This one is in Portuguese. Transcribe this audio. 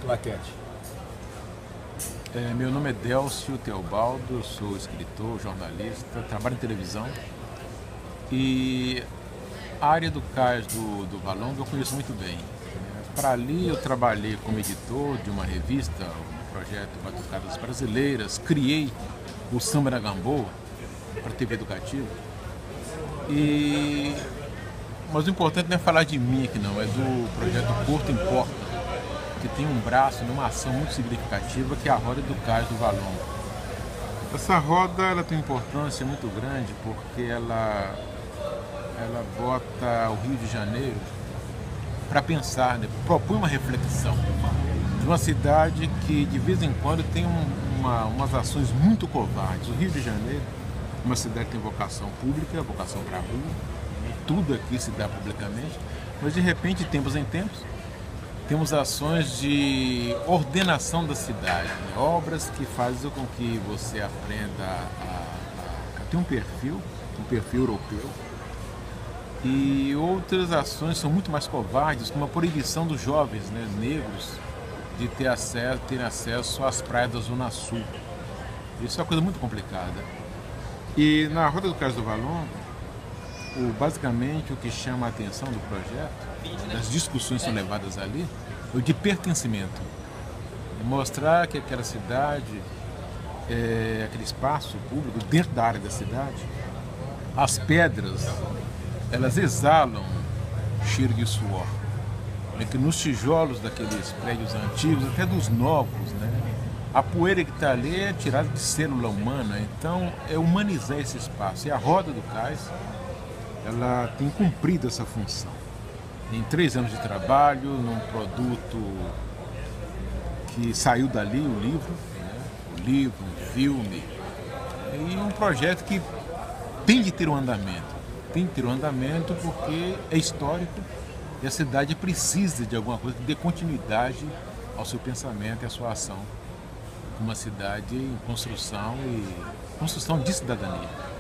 Claquete. Meu nome é Délcio Teobaldo, sou escritor, jornalista, trabalho em televisão e a área do Cais do Valongo eu conheço muito bem. Para ali eu trabalhei como editor de uma revista, um projeto Batucadas Brasileiras, criei o Samba na Gamboa para a TV Educativa. Mas o importante não é falar de mim aqui não, é do projeto Porto Importa, que tem um braço, uma ação muito significativa, que é a Roda do Cais do Valongo. Essa roda ela tem uma importância muito grande porque ela bota o Rio de Janeiro para pensar, né? Propõe uma reflexão de uma cidade que de vez em quando tem umas ações muito covardes. O Rio de Janeiro, uma cidade que tem vocação pública, vocação para a rua, né? Tudo aqui se dá publicamente, mas de repente, de tempos em tempos, temos ações de ordenação da cidade, né? Obras que fazem com que você aprenda a ter um perfil europeu. E outras ações são muito mais covardes, como a proibição dos jovens, né, negros de terem acesso às praias da Zona Sul. Isso é uma coisa muito complicada. E na Roda do Cais do Valongo, basicamente o que chama a atenção do projeto, as discussões que são levadas ali, é o de pertencimento. É mostrar que aquela cidade, aquele espaço público dentro da área da cidade, as pedras, elas exalam cheiro de suor. É que nos tijolos daqueles prédios antigos, até dos novos, né, a poeira que está ali é tirada de célula humana. Então, é humanizar esse espaço. E a Roda do Cais, ela tem cumprido essa função. Em 3 anos de trabalho, num produto que saiu dali, o livro, né, um filme, e um projeto que tem de ter um andamento. Tem que ter um andamento porque é histórico e a cidade precisa de alguma coisa que dê continuidade ao seu pensamento e à sua ação. Uma cidade em construção de cidadania.